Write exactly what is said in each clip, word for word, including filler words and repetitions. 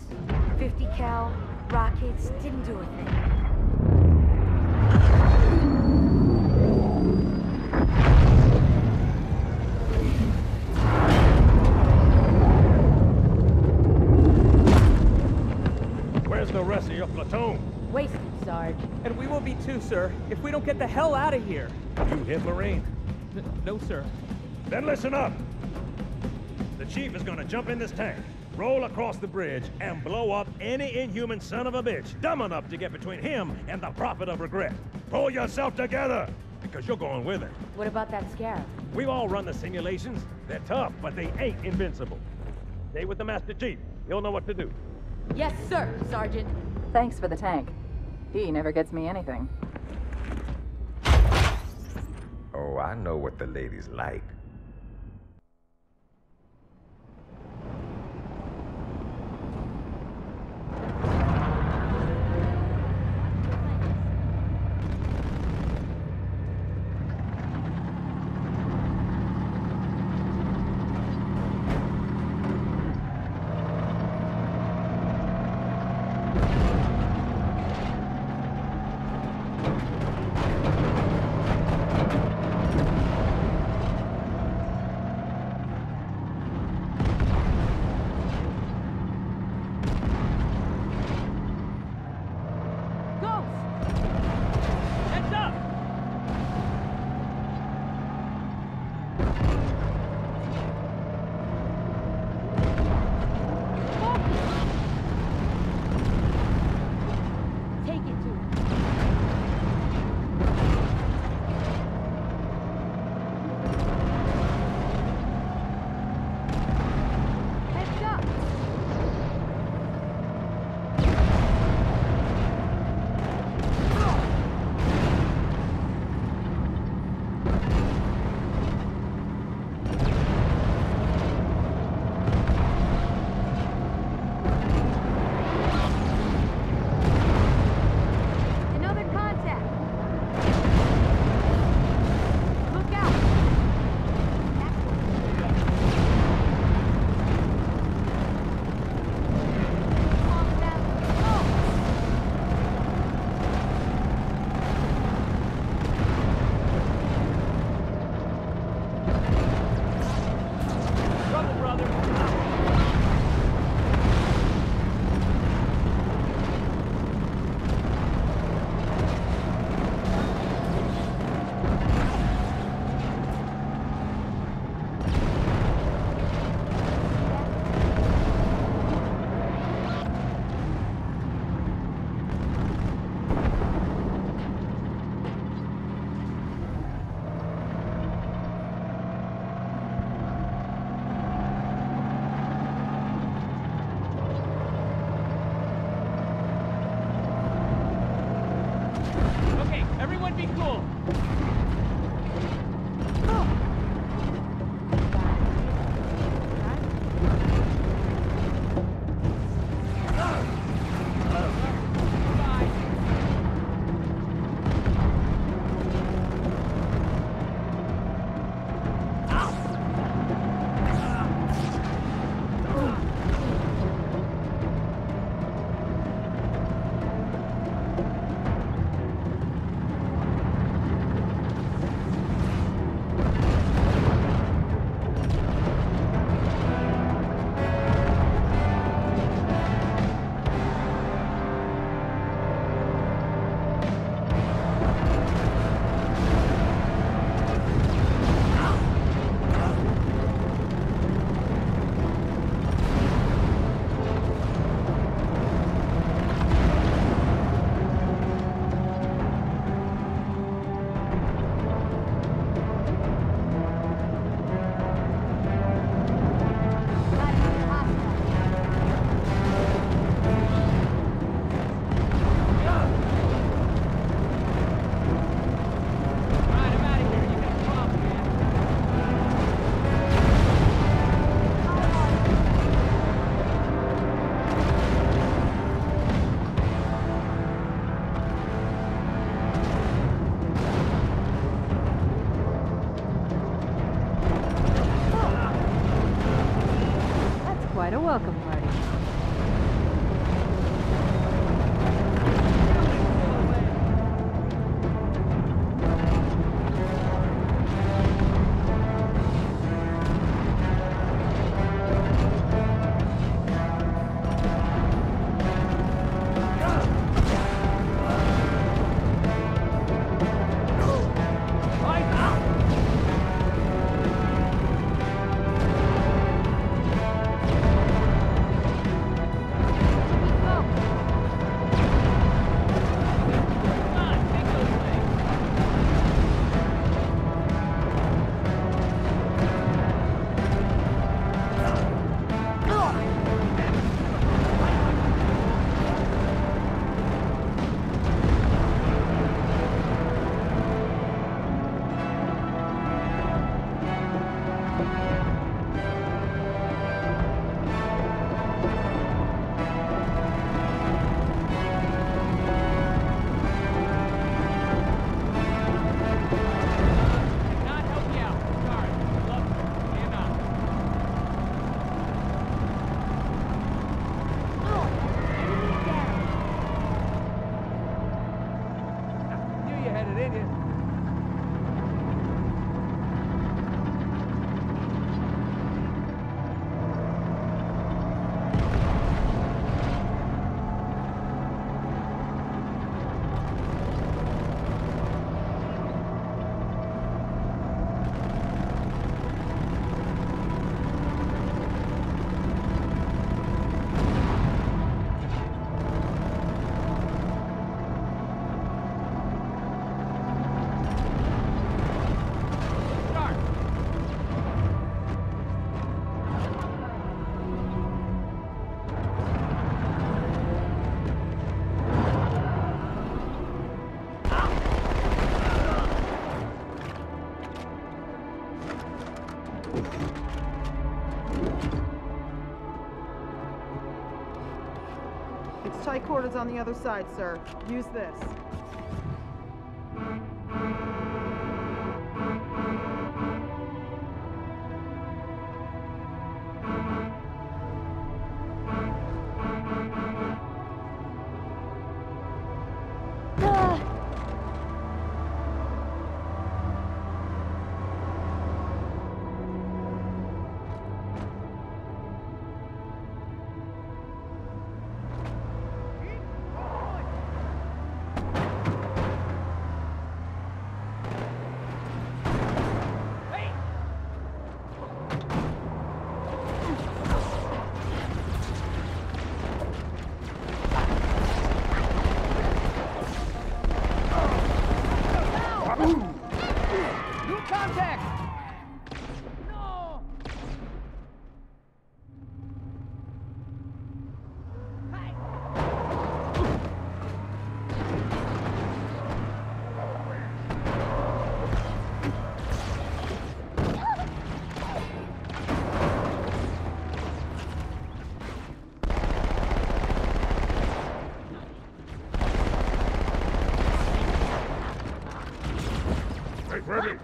fifty cal, rockets, didn't do a thing. Where's the rest of your platoon? Wasted, Sarge. And we will be too, sir, if we don't get the hell out of here. You hit Marine? N no, sir. Then listen up. The chief is gonna jump in this tank, roll across the bridge, and blow up any inhuman son of a bitch dumb enough to get between him and the Prophet of Regret. Pull yourself together, because you're going with it. What about that Scarab? We've all run the simulations. They're tough, but they ain't invincible. Stay with the Master Chief. He'll know what to do. Yes, sir, Sergeant. Thanks for the tank. He never gets me anything. Oh, I know what the ladies like. Everyone be cool. It's tight quarters on the other side, sir. Use this. Ready!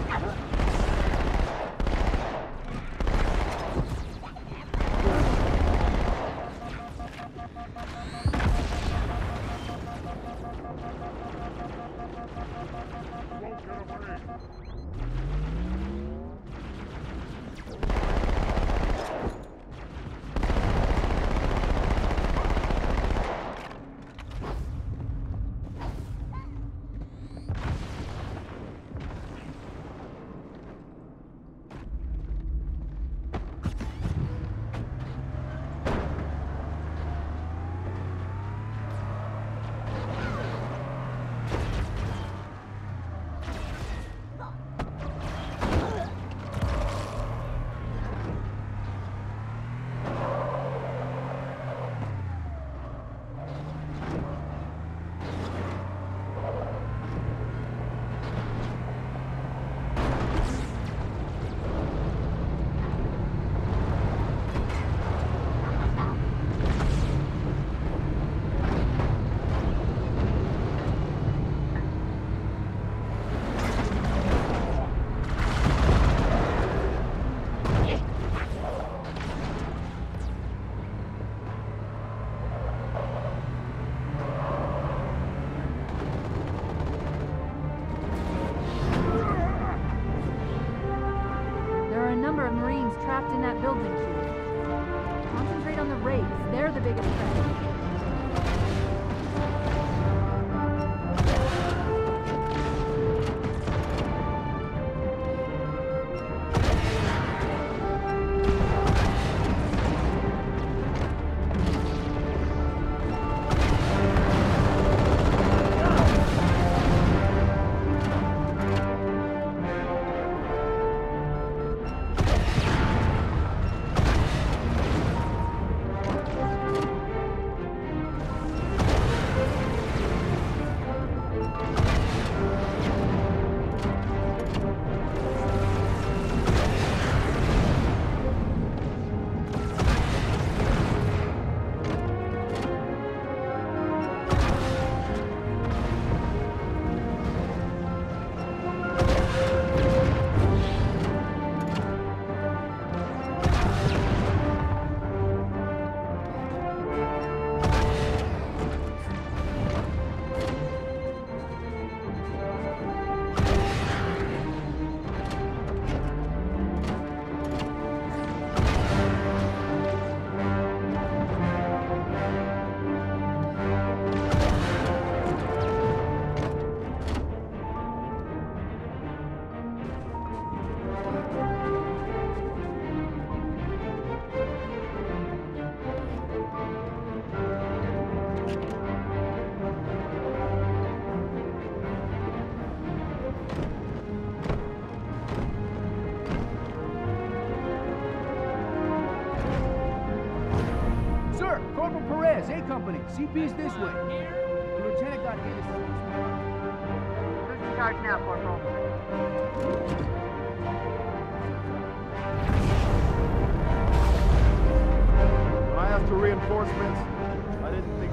Trapped in that building cube. Concentrate on the wraiths. They're the biggest threat. A Company. C P's this way. The lieutenant got hit. Who's in charge now, Corporal? When I asked for reinforcements, I didn't think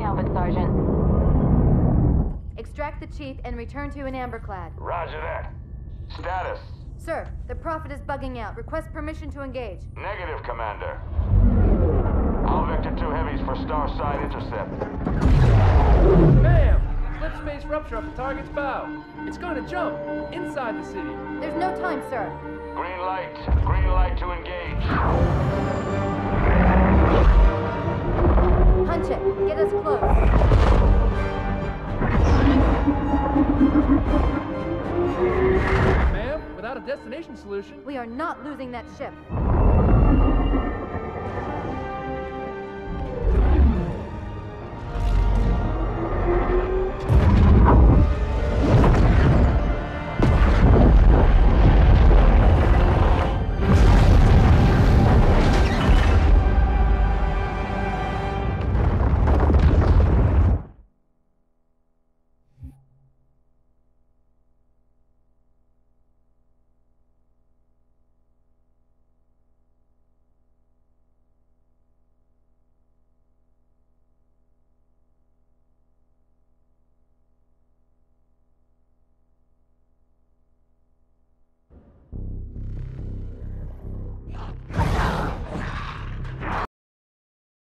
Talbot, Sergeant. Extract the chief and return to an amberclad. Roger that. Status? Sir, the Prophet is bugging out. Request permission to engage. Negative, Commander. All Vector two heavies for star side intercept. Bam! Slip space rupture up the target's bow. It's going to jump inside the city. There's no time, sir. Green light. Green light to engage. Punch it. Get us close. Ma'am, without a destination solution... We are not losing that ship.